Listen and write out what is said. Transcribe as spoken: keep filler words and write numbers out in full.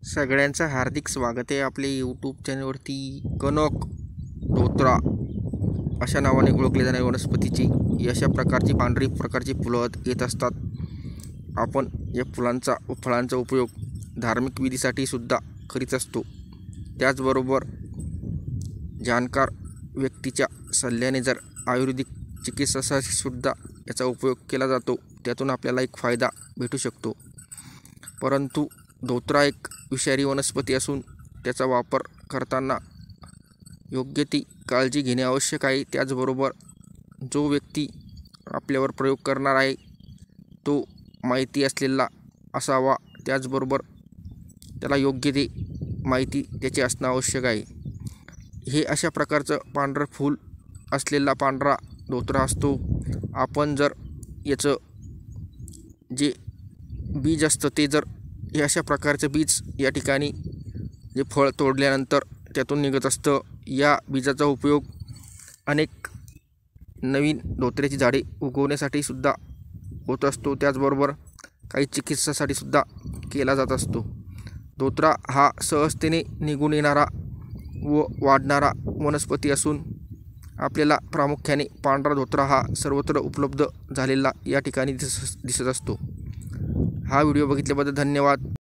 सगळ्यांचं हार्दिक स्वागत आहे आपले यूट्यूब चॅनलवरती। कनक धोत्रा अशा नावाने ओळखले जाणारी वनस्पतीची ही अशा प्रकारची पांढरी प्रकारची फुलं येत असतात। आपण या फुलांचा व फळांचा उपयोग धार्मिक विधीसाठी सुद्धा करीत असतो। त्याचबरोबर जाणकार व्यक्तीच्या सल्ल्याने जर आयुर्वेदिक चिकित्सासाठी सुद्धा याचा उपयोग केला जातो, त्यातून आपल्याला एक फायदा भेटू शकतो। परंतु धोत्रा एक विषारी वनस्पती असून त्याचा वापर करताना योग्य ती काळजी घेणे आवश्यक आहे। त्याचबरोबर जो व्यक्ती आपल्यावर प्रयोग करणार आहे तो माहिती असलेला असावा, त्याचबरोबर त्याला योग्य ती माहिती त्याची असणं आवश्यक आहे। हे अशा प्रकारचं पांढरं फूल असलेला पांढरा धोत्रा असतो। आपण जर याचं जे बीज असतं ते जर हे अशा प्रकारचं बीज या ठिकाणी जे फळ तोडल्यानंतर त्यातून निघत असतं, या बीजाचा उपयोग अनेक नवीन धोत्र्याची झाडे उगवण्यासाठी सुद्धा होत असतो। त्याचबरोबर काही चिकित्सासाठी सुद्धा केला जात असतो। धोत्रा हा सहजतेने निघून येणारा व वाढणारा वनस्पती असून आपल्याला प्रामुख्याने पांढरा धोत्रा हा सर्वत्र उपलब्ध झालेला या ठिकाणी दिस दिसत असतो। हा व्हिडिओ बघितल्याबद्दल धन्यवाद।